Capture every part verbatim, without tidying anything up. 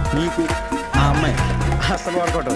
నీకు ఆ అమ్మాయి అసలు వర్కౌట్.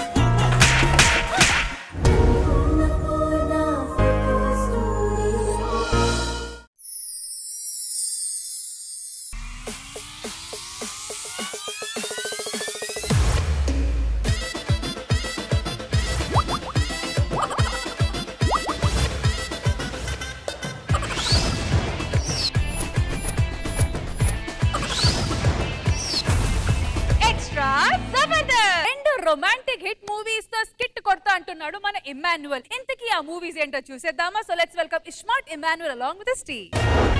రొమాంటిక్ హిట్ మూవీస్ తో స్కిట్ కొడతా అంటున్నాడు మన ఇమ్మాన్యువల్. ఇంతకీ ఆ మూవీస్ ఏంటో చూసేద్దామా? So let's welcome iSmart Emmanuel along with his team.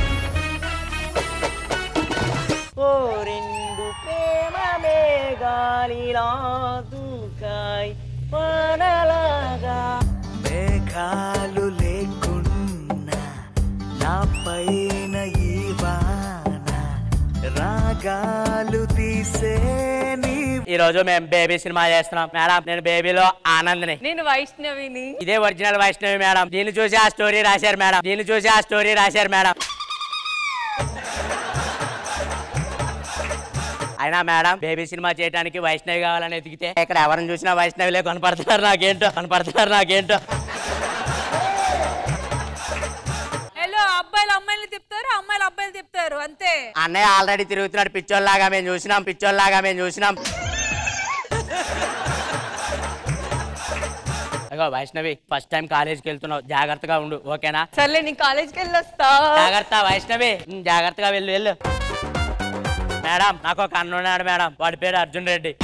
ఓ రెండు ప్రేమ మేఘాలిలా దూకాయ్ పడలాగా మేఘాలు లేకున్నా నా పైన ఈ వాన రాగాలు తీసే. ఈ రోజు మేము బేబీ సినిమా చేస్తున్నాం మేడం. నేను బేబీలో ఆనంద్ని. నేను వైష్ణవిని. ఇదే ఒరిజినల్ వైష్ణవి మేడం. దీన్ని చూసి ఆ స్టోరీ రాశారు మేడం. దీన్ని చూసి ఆ స్టోరీ రాశారు మేడం. అయినా మేడం బేబీ సినిమా చేయడానికి వైష్ణవి కావాలని ఎదిగితే ఇక్కడ ఎవరిని చూసినా వైష్ణవిలే కనపడుతున్నారు. నాకేంటో కనపడుతున్నారు నాకేంటో అబ్బాయిలు అమ్మాయిలు తిప్పుతారు, అమ్మాయిలు అబ్బాయిలు తిప్పుతారు అంతే. అన్నయ్య ఆల్రెడీ తిరుగుతున్నాడు పిచ్చోళ్ళలాగా. మేము చూసినాం పిచ్చోళ్ళలాగా మేము చూసినాం. అగో వైష్ణవి ఫస్ట్ టైం కాలేజ్కి వెళ్తున్నావు, జాగ్రత్తగా ఉండు ఓకేనా? సర్లే నీ కాలేజ్కి వెళ్ళి వస్తా. జాగ్రత్త వైష్ణవి, జాగ్రత్తగా వెళ్ళు వెళ్ళు. మేడం నాకు ఒక అన్న ఉన్నాడు మేడం, వాడి పేరు అర్జున్ రెడ్డి.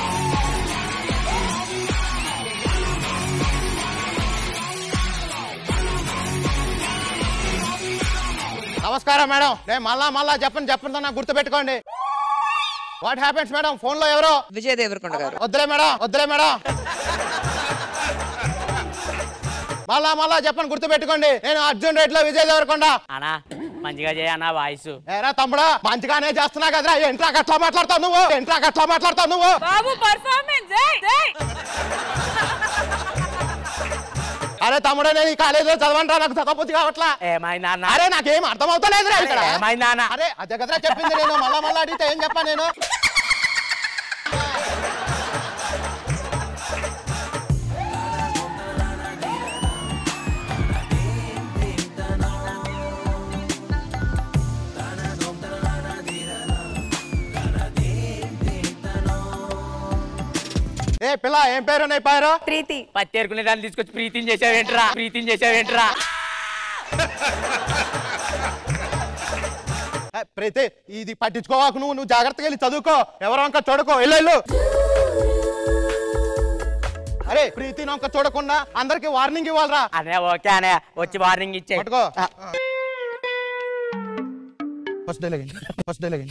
నమస్కారం మేడం. నేను మళ్ళా మళ్ళా చెప్పండి చెప్పండి నాకు గుర్తు పెట్టుకోండి. What happens madam? ఫోన్ లో ఎవరో విజయ్ దేవరకొండ గారు. వద్దులే మేడం వద్దులే మేడం మళ్ళా మళ్ళా చెప్పండి గుర్తు పెట్టుకోండి. నేను అర్జున్ రెడ్డిలో విజయ్ దేవరకొండ. అన్నా మంచిగా చేయన్నా వాయిస్. ఏరా తమ్ముడా మంచిగానే చేస్తున్నా కదరా. ఎంట్రా అట్లా మాట్లాడతావు నువ్వు? ఎంట్రా అట్లా మాట్లాడతావు నువ్వు? బాబు పర్ఫార్మెన్స్. అరే తమ్ముడే నేను ఈ కాలేజీలో చదవంటా, నాకు చదవబుద్ధి కావట్లా. ఏమైందా? అరే నాకేం అర్థమవుతలేదురా ఇక్కడ. ఏమైందా? అరే అదే కదరా చెప్పింది. నేను మళ్ళా మళ్ళా అడిగితే ఏం చెప్పా నేను? ఏ పిల్ల ఏం పేరు నీ పేరు? ప్రీతి. పత్తేరుకునే దాన్ని తీసుకొచ్చి ప్రీతిని చేసావేంట్రా? ప్రీతిని చేసావేంట్రా? ప్రీతి ఇది పట్టించుకోవాకు నువ్వు. నువ్వు జాగ్రత్తగా వెళ్ళి చదువుకో. ఎవరో ఇంకా చూడకో. వెళ్ళు వెళ్ళు. అరే ప్రీతి నొంక చూడకుండా అందరికి వార్నింగ్ ఇవ్వాలరా. అనే ఓకే అనే వచ్చి వార్నింగ్ ఇచ్చే. పట్టుకో. ఫస్ట్ డే ఫస్ట్ డే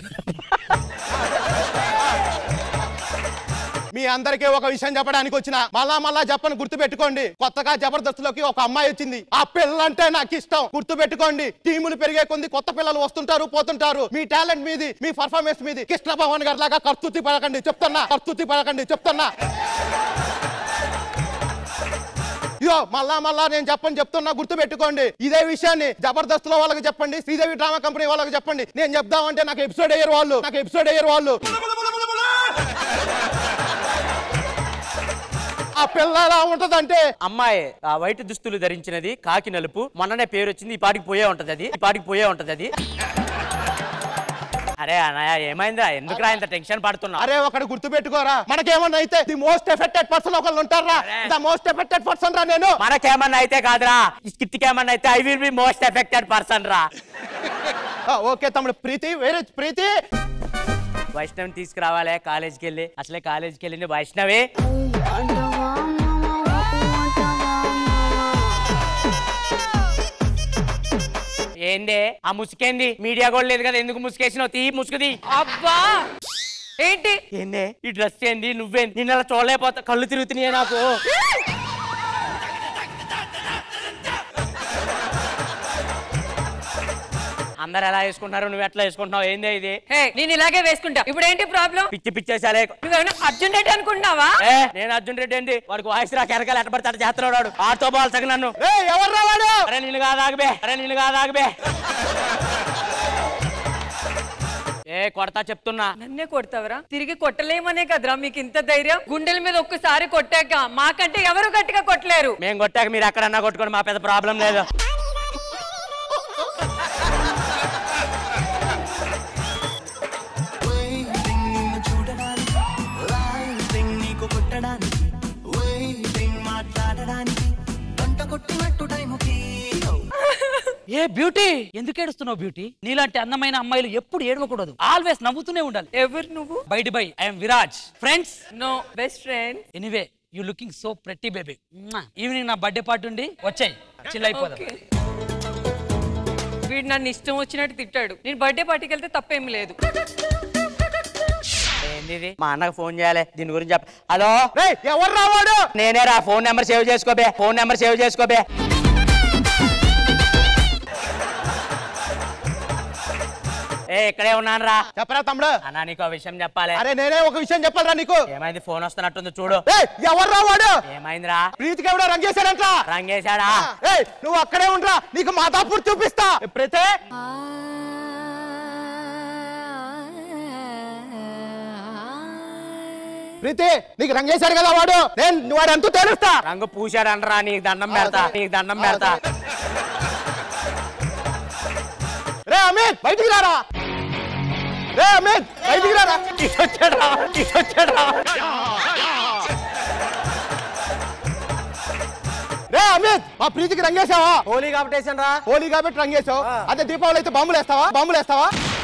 మీ అందరికీ ఒక విషయం చెప్పడానికి వచ్చిన. మళ్ళా మళ్ళా చెప్పని గుర్తు పెట్టుకోండి. కొత్తగా జబర్దస్త్లోకి ఒక అమ్మాయి వచ్చింది. ఆ పిల్లంటే నాకు ఇష్టం. గుర్తు పెట్టుకోండి. టీములు పెరిగే కొంది కొత్త పిల్లలు వస్తుంటారు పోతుంటారు. మీ టాలెంట్ మీది మీ పర్ఫార్మెన్స్ మీది కృష్ణ భవన్ గారి లాగా కర్తుతి పడకండి చెప్తున్నా. కర్తుతి పడకండి చెప్తున్నా. ఇయో మళ్ళా మళ్ళా నేను చెప్పని చెప్తున్నా గుర్తు పెట్టుకోండి. ఇదే విషయాన్ని జబర్దస్త్ లో వాళ్ళకి చెప్పండి, శ్రీదేవి డ్రామా కంపెనీ వాళ్ళకి చెప్పండి. నేను చెప్దామంటే నాకు ఎపిసోడ్ అయ్యారు వాళ్ళు. నాకు ఎపిసోడ్ అయ్యారు వాళ్ళు. ఆ పిల్ల ఎలా ఉంటదంటే అమ్మాయి ఆ వైట్ దుస్తులు ధరించినది కాకి నలుపు. మొన్ననే పేరు వచ్చింది. ఈ పాటికి పోయే ఉంటది అది. ఈ పాటికి పోయే ఉంటది అది. అరే అన్నయ్య ఏమైందా? ఎందుకు రా ఇంత టెన్షన్ పడుతున్నా? అరే ఒకటి గుర్తు పెట్టుకోరా. మనకేమన్నా అయితే ది మోస్ట్ ఎఫెక్టెడ్ పర్సన్ ఒకళ్ళు ఉంటారా? ద మోస్ట్ ఎఫెక్టెడ్ పర్సన్ రా నేను. మనకేమన్నా అయితే కాదురా, స్కిట్కి ఏమన్నా అయితే I will be most affected person రా. ఓకే తమ్ముడు. ప్రీతి వేరే ప్రీతి వైష్ణవిని తీసుకురావాలి కాలేజ్కి వెళ్ళి. అసలే కాలేజ్కి వెళ్ళింది వైష్ణవి. ఏంది ఆ ముసుకేంది? మీడియా కూడా లేదు కదా, ఎందుకు ముసుకేసినావు? తీ ముసుకుది. అబ్బా ఏంటి ఏంది ఈ డ్రెస్ ఏంది? నువ్వేంది? నిన్న అలా చూడలేకపోతా, కళ్ళు తిరుగుతున్నాయి నాకు. అందరు ఎలా వేసుకుంటున్నారు, నువ్వు ఎట్లా వేసుకుంటున్నావు? ఏంది ఇది? నేను ఇలాగే వేసుకుంటా. ఇప్పుడు ఏంటి ప్రాబ్లం? పిచ్చి పిచ్చేసాలే. నువ్వేమైనా అర్జున్ రెడ్డి అనుకుంటున్నావా? నేను అర్జున్ రెడ్డి ఏంటి? వాడికి వాయిస్ రా కెరకాలు ఎట్ట పడతాడు చేస్తున్నాడు. ఆడుతో బాల్సగ నన్ను. ఎవరు రావాడు? అరే నేను కాదాగబే, అరే నేను కాదాగబే. ఏ కొడతా చెప్తున్నా. నన్నే కొడతావరా? తిరిగి కొట్టలేమనే కదరా మీకు ఇంత ధైర్యం? గుండెల మీద ఒక్కసారి కొట్టాక మాకంటే ఎవరు గట్టిగా కొట్టలేరు. మేము కొట్టాక మీరు ఎక్కడన్నా కొట్టుకోండి, మా పెద్ద ప్రాబ్లం లేదు. ఏ బ్యూటీ, ఎందుకు ఏడుస్తున్నావు బ్యూటీ? నీలాంటి అందమైన అమ్మాయిలు ఎప్పుడు ఏడవకూడదు, ఆల్వేస్ నవ్వుతూనే ఉండాలి. ఎవరు నువ్వు? Bye bye I'm Viraj. Friends? No, best friend. Anyway you looking so pretty baby. Evening నా బర్త్డే పార్టీ ఉండి వచ్చాయి, చిల్ అయిపోదాం. వీడు నన్ను ఇష్టం వచ్చినట్టు తిట్టాడు. నేను బర్త్డే పార్టీకి వెళ్తే తప్పేం లేదు. ఏంది మా అన్నకు ఫోన్ చేయాలి దీని గురించి చెప్ప. హలో ఎవరు రావాడు? నేనే రా. ఫోన్ నెంబర్ సేవ్ చేసుకోబే, ఫోన్ నెంబర్ సేవ్ చేసుకోబే. ఏ ఇక్కడే ఉన్నాను రా. చెప్పరా తమ్ముడు? అన్నా నీకు విషయం చెప్పాలి. అరే నేనే ఒక విషయం చెప్పాలరా నీకు. ఏమైంది? ఫోన్ వస్తున్నట్టుంది చూడు. ఎవరు రావాడు? ఏమైందిరా? ప్రీతికి ఎవడో రంగేశాడంట. రంగేశాడా? నువ్వు అక్కడే ఉండరా, నీకు మాతాపూర్ చూపిస్తా. ప్రీతే ప్రీతి నీకు రంగేశాడు కదా వాడు, నేను వాడు ఎంతో తెలుస్తా. రంగు పూసాడు అనరా, నీకు దండం పెడతా, నీకు దండం పెడతా. రే అమిత్ బయటికి రారా. రే అమిత్ బయటికి రారా. వచ్చాడా వచ్చాడా? రే అమిత్ మా ప్రీతికి రంగేశావా? హోలీ కాబట్టి వేసాను రా. హోలీ కాబట్టి రంగేశావు. అదే దీపావళి అయితే బాంబులు వేస్తావా? బాంబులు వేస్తావా?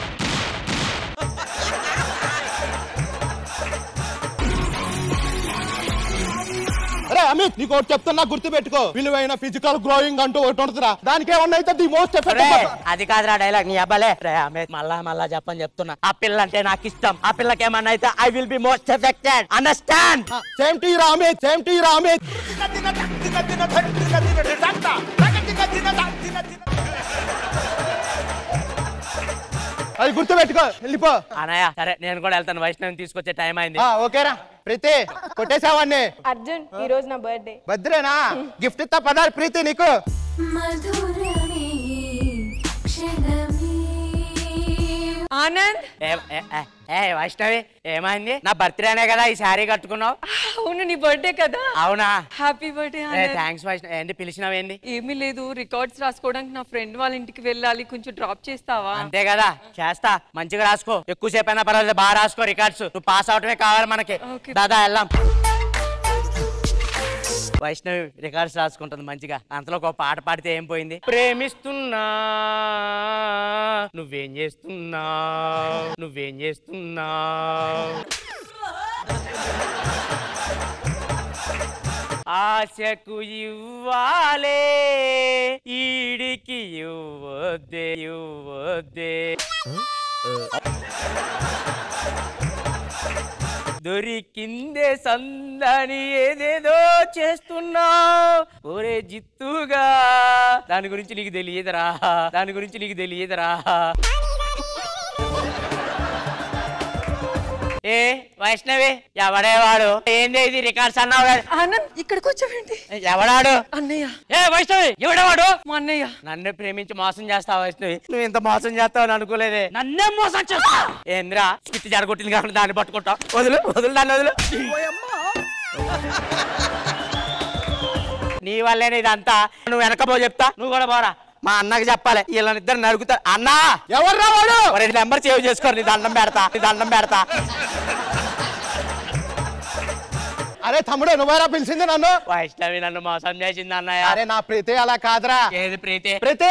అరే అమిత్ నీకు ఒకటి చెప్తున్నా, గుర్తు పెట్టుకో. విలువైన ఫిజికల్ గ్రోయింగ్ అంటూ ఒకటి ఉంటుందిరా, దానికి ఏమన్నా అయితే ది మోస్ట్ ఎఫెక్టివ్. అది కాదురా డైలాగ్, నీ అబ్బాలే. మళ్ళా మళ్ళా చెప్పని చెప్తున్నా, ఆ పిల్ల అంటే నాకు ఇష్టం. ఆ పిల్లకి ఏమన్నా అయితే I will be most affected. Understand? Same to you రా అమిత్, సేమ్ టు యు రా అమిత్. అది గుర్తు పెట్టుకో, వెళ్ళిపో. అనయ్య సరే నేను కూడా వెళ్తాను, వైష్ణవిని తీసుకొచ్చే టైం అయింది. ఓకేరా ప్రీతి, కొట్టేసావాన్ని. అర్జున్ ఈ రోజు నా బర్త్డే. బర్త్డేనా? గిఫ్ట్ ఇస్తా పదాలు ప్రీతి నీకు. ఆనంద్, ఏ వైష్ణవి ఏమైంది? నా బర్త్డే అనే కదా ఈ శారీ కట్టుకున్నావు. అవును నీ బర్త్డే కదా. అవునా? Happy birthday Anand. Thanks Vaishnavi. ఏంటి పిలిచినావేంది? ఏమీ లేదు, రికార్డ్స్ రాసుకోవడానికి నా ఫ్రెండ్ వాళ్ళ ఇంటికి వెళ్ళాలి, కొంచెం డ్రాప్ చేస్తావా? అంతే కదా, చేస్తా. మంచిగా రాసుకో, ఎక్కువసేపు అయినా పర్వాలేదు, బాగా రాసుకో రికార్డ్స్. నువ్వు పాస్ అవటమే కావాలి మనకి. దాదా వెళ్దాం. వైష్ణవి రికార్డ్స్ రాసుకుంటుంది మంచిగా. అంతలో ఒక పాట పాడితే ఏం పోయింది? ప్రేమిస్తున్నా నువ్వేం చేస్తున్నా, నువ్వేం చేస్తున్నా, ఆశకు ఇవ్వాలే ఈడికి ఇవ్వద్దే ఇవ్వద్దే. దొరికిందే సందని ఏదేదో చేస్తున్నావు ఒరే జిత్తుగా. దాని గురించి నీకు తెలియదురా, దాని గురించి నీకు తెలియదురా. ఏ వైష్ణవి ఎవడేవాడు? ఏంది ఇది రికార్డ్స్ అన్నావు? ఆనంద్ ఇక్కడికి వచ్చావేంటి? ఎవడాడు? అన్నయ్య. ఏ వైష్ణవి ఎవడేవాడు? మా అన్నయ్య. నన్ను ప్రేమించి మోసం చేస్తావు వైష్ణవి. నువ్వు ఇంత మోసం చేస్తావు అనుకోలేదే. నన్నే మోసం చేస్తా. ఏంద్రా స్కిట్ జరగొట్టింది కాకుండా దాన్ని పట్టుకుంటావు. వదులు వదులు దాన్ని వదులు. నీ వల్లేనే ఇదంతా. నువ్వు వెనకపో చెప్తా, నువ్వు కూడా పోరా. మా అన్నకి చెప్పాలి, వీళ్ళనిద్దరు నరుగుతారు. అన్నా ఎవరు రావాడు? నెంబర్ సేవ్ చేసుకోరు, నీ దండం పెడతా, నీ దండం పెడతా. అరే తమ్ముడు నువ్వేరా పిలిచింది నన్ను? వైష్ణవి నన్ను మోసం చేసింది అన్నయ్య. అరే నా ప్రీతి అలా కాదురా. ఏది ప్రీతి? ప్రీతి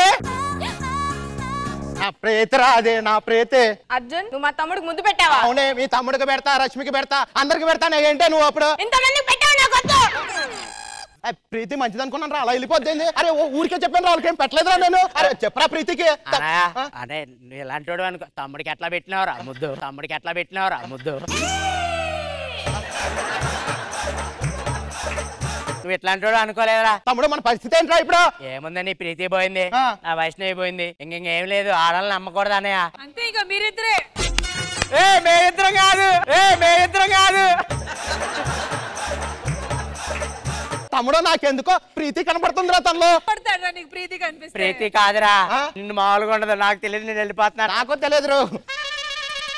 నా ప్రీతిరా, అదే నా ప్రీతి. అర్జున్ నువ్వు మా తమ్ముడికి ముద్దు పెట్టావా? అవునే, మీ తమ్ముడికి పెడతా, రష్మికి పెడతా, అందరికి పెడతా. ఏంటే నువ్వు అప్పుడు ఇంతమందికి పెట్టావు నాకు వద్దు. ప్రీతి మంచిది అనుకున్నాను రా, అలా వెళ్ళిపోద్ది. అరే ఊరికే చెప్పాను రా, వాళ్ళకేం పెట్టలేదురా నేను. అరే చెప్పరా ప్రీతికి. అదే నువ్వు ఎలాంటి వాడు అనుకో. తమ్ముడికి ఎట్లా పెట్టినావురా ముద్దు, తమ్ముడికి ఎట్లా పెట్టినావురా ముద్దు. నువ్వు ఎట్లాంటి వాడు అనుకోలేదురా. తమ్ముడు మన పరిస్థితి ఏంట్రా ఇప్పుడు? ఏముందని ప్రీతి పోయింది, ఆ వైష్ణవి పోయింది, ఇంకేం లేదు. ఆడాలని నమ్మకూడదు అన్నయ్య. అంతే ఇక మీరిద్దరే. ఏ మేమిద్దరం కాదు, ఏ మేమిద్దరం కాదు. తమ్ముడు నాకెందుకో ప్రీతి కనపడుతుందిరా తనలో. పడతాడా నీకు ప్రీతి కనిపిస్తే? ప్రీతి కాదురా, నిన్ను మామూలుగా ఉండదు. నాకు తెలియదు, నేను వెళ్ళిపోతున్నా. నాకు తెలియదు.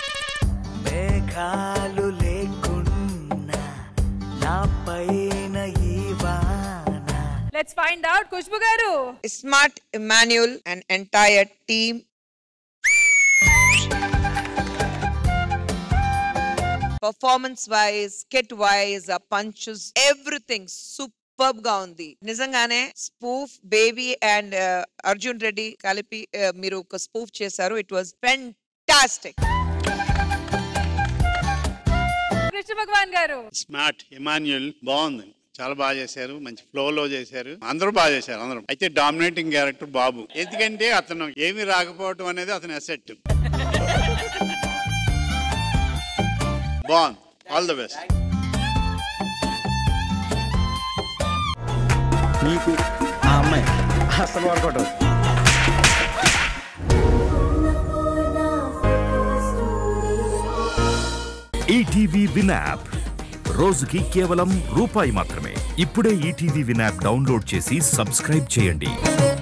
మేఘాలు లేకున్నా నా పైన ఈ వాన. Let's find out. ఖుష్బు గారు. Smart Emmanuel and entire team performance wise, skit wise, punches, everything superb గా ఉంది. నిజంగానే spoof Baby and Arjun Reddy కలిపి uh, మీరు ఒక స్పూఫ్ చేశారు. It was fantastic. Krishna Bhagavan గారు. స్మార్ట్ ఇమాన్యుయల్ బాగుంది, చాలా బాగా చేశారు, మంచి ఫ్లో లో చేశారు, అందరూ బాగా చేశారు అందరూ. అయితే డామినేటింగ్ క్యారెక్టర్ బాబు, ఎందుకంటే అతను ఏమి రాకపోవటం అనేది అతని అసెట్. బాగుంది, ఆల్ ద బెస్ట్. నీకు ఆ అమ్మాయి అసలు వర్కౌట్ అవుతుంది. ఈటీవీ విన్ యాప్ రోజుకి కేవలం రూపాయి మాత్రమే. ఇప్పుడే ఈటీవీ విన్ యాప్ డౌన్లోడ్ చేసి సబ్స్క్రైబ్ చేయండి.